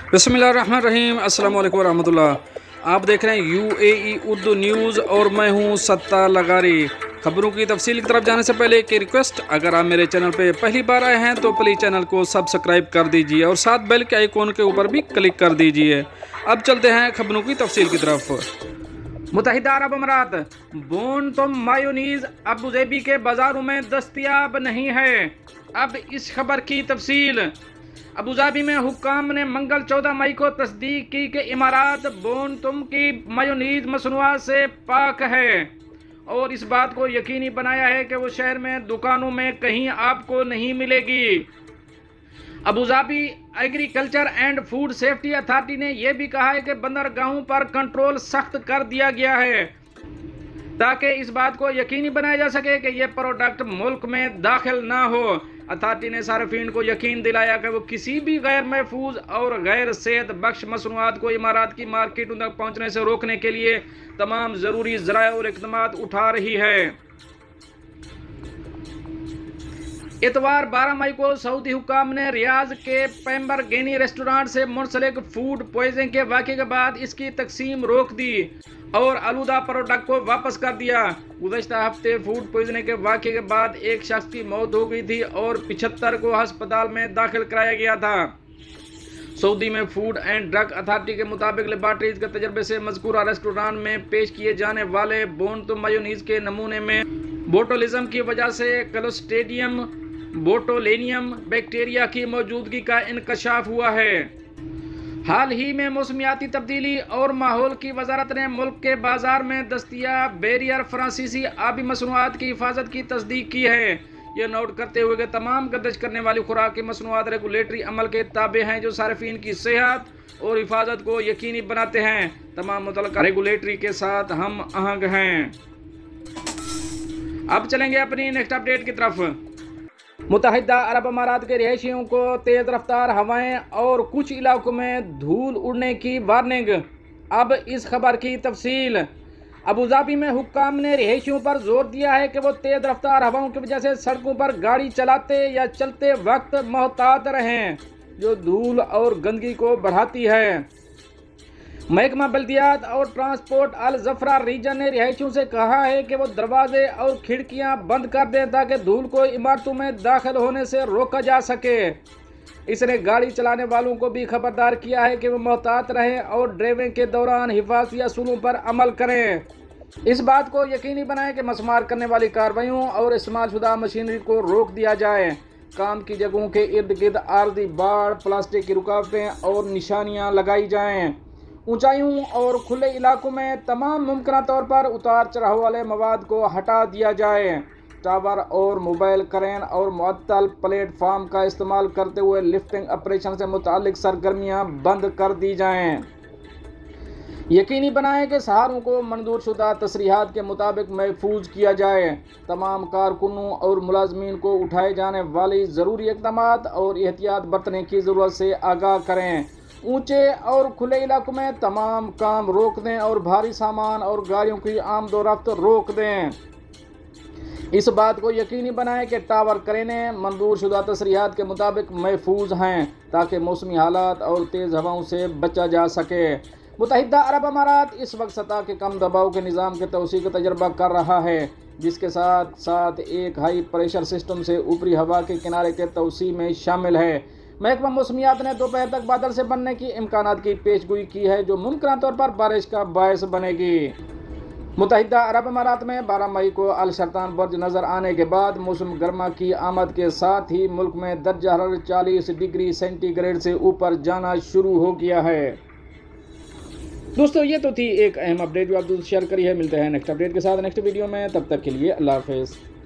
बिस्मिल्लाहिर्रहमानिर्रहीम। अस्सलाम वालेकुम रहमतुल्लाह। आप देख रहे हैं UAE उर्दू न्यूज़ और मैं हूं सत्तार लगारी। खबरों की तफसील की तरफ जाने से पहले एक रिक्वेस्ट, अगर आप मेरे चैनल पे पहली बार आए हैं तो प्लीज़ चैनल को सब्सक्राइब कर दीजिए और साथ बेल के आइकॉन के ऊपर भी क्लिक कर दीजिए। अब चलते हैं खबरों की तफसील की तरफ। मुत्तहिदा अरब अमारात बोन तुम मायोनीज अबू धाबी के बाज़ारों में दस्तयाब नहीं है। अब इस खबर की तफसील। अबू धाबी में हुक्काम ने मंगल 14 मई को तस्दीक की कि इमारात बोन तुम की मायोनीज मसनूआत से पाक है और इस बात को यकीनी बनाया है कि वो शहर में दुकानों में कहीं आपको नहीं मिलेगी। Abu Dhabi agriculture and food safety authority ने यह भी कहा है कि बंदरगाहों पर कंट्रोल सख्त कर दिया गया है ताकि इस बात को यकीनी बनाया जा सके कि ये प्रोडक्ट मुल्क में दाखिल ना हो। अथॉरिटी ने सार्फिन को यकीन दिलाया कि वो किसी भी गैर महफूज और गैर सेहत बख्श मसनूआत को इमारात की मार्केटों तक पहुँचने से रोकने के लिए तमाम ज़रूरी ज़राए और इक़दामात उठा रही है। इतवार 12 मई को सऊदी हुक्काम ने रियाज के पैम्बरगेनी रेस्टोरेंट से मुंसलिक फूड पॉइजनिंग के वाक़े के बाद इसकी तकसीम रोक दी और आलूदा प्रोडक्ट को वापस कर दिया। गुज़श्ता हफ्ते फूड पॉइजनिंग के वाक़े के बाद एक शख्स की मौत हो गई थी और 75 को अस्पताल में दाखिल कराया गया था। सऊदी में फूड एंड ड्रग अथॉरिटी के मुताबिक लेबॉर्ट्रीज के तजर्बे से मज़कूरा रेस्टोरेंट में पेश किए जाने वाले बोनतुम मायोनीज के नमूने में बोटुलिज्म की वजह से क्लोस्ट्रीडियम बोटुलिनियम बैक्टीरिया की मौजूदगी का इंकशाफ हुआ है। हाल ही में मौसमियाती तब्दीली और माहौल की वजारत ने मुल्क के बाजार में दस्तयाब बैरियर फ्रांसीसी आबी मसनूआत की हिफाजत की तस्दीक की है। यह नोट करते हुए कि तमाम गर्दिश करने वाली खुराक की मसनूआत रेगुलेटरी अमल के ताबे हैं जो सार्फिन की सेहत और हिफाजत को यकीनी बनाते हैं। तमाम मुतल्लिका रेगुलेटरी के साथ हम आहंग हैं। अब चलेंगे अपनी नेक्स्ट अपडेट की तरफ। मुत्तहिदा अरब अमारात के रिहायशियों को तेज़ रफ्तार हवाएं और कुछ इलाकों में धूल उड़ने की वार्निंग। अब इस खबर की तफसील। अबू धाबी में हुक्काम ने रिहायशियों पर जोर दिया है कि वो तेज़ रफ्तार हवाओं की वजह से सड़कों पर गाड़ी चलाते या चलते वक्त मोहतात रहें जो धूल और गंदगी को बढ़ाती है। महकमा बल्दियात और ट्रांसपोर्ट अल जफरा रीजन ने रिहायशियों से कहा है कि वो दरवाजे और खिड़कियां बंद कर दें ताकि धूल को इमारतों में दाखिल होने से रोका जा सके। इसने गाड़ी चलाने वालों को भी खबरदार किया है कि वो मोहतात रहें और ड्राइविंग के दौरान हिफाजती असूलों पर अमल करें। इस बात को यकीनी बनाएं कि मसमार करने वाली कार्रवाइयों और इस्तेमाल शुदा मशीनरी को रोक दिया जाए। काम की जगहों के इर्द गिर्द आर्जी बाड़, प्लास्टिक की रुकावटें और निशानियाँ लगाई जाएँ। ऊंचाइयों और खुले इलाकों में तमाम मुमकिन तौर पर उतार चढ़ाव वाले मवाद को हटा दिया जाए। टावर और मोबाइल क्रेन और मुअत्तल प्लेटफार्म का इस्तेमाल करते हुए लिफ्टिंग ऑपरेशन से मुतालिक सरगर्मियां बंद कर दी जाएं। यकीनी बनाएं कि सहारों को मंजूर शुदा तसरीहात के मुताबिक महफूज किया जाए। तमाम कारकुनों और मुलाजमीन को उठाए जाने वाली ज़रूरी इक़दामात और एहतियात बरतने की ज़रूरत से आगाह करें। ऊंचे और खुले इलाकों में तमाम काम रोक दें और भारी सामान और गाड़ियों की आमदोरफ्त रोक दें। इस बात को यकीनी बनाएं कि टावर क्रेनें मंजूर शुदा तसरीहात के मुताबिक महफूज हैं ताकि मौसमी हालात और तेज़ हवाओं से बचा जा सके। मुत्तहिदा अरब अमारात इस वक्त सतह के कम दबाव के निज़ाम के तौसीक़ का तजर्बा कर रहा है जिसके साथ साथ एक हाई प्रेशर सिस्टम से ऊपरी हवा के किनारे के तौसी में शामिल है। महकमा मौसमियात ने दोपहर तक बादल से बनने की इम्कानात की पेशगोई की है जो मुमकिन तौर पर बारिश का बायस बनेगी। मुत्तहिदा अरब अमारात में 12 मई को अल शर्तान बर्ज नज़र आने के बाद मौसम गर्मा की आमद के साथ ही मुल्क में दर्जा हरारत 40 डिग्री सेंटीग्रेड से ऊपर जाना शुरू हो गया है। दोस्तों, ये तो थी एक अहम अपडेट जो आप दोस्त शेयर करी है। मिलते हैं नेक्स्ट अपडेट के साथ नेक्स्ट वीडियो में। तब तक के लिए अल्लाह हाफ़िज़।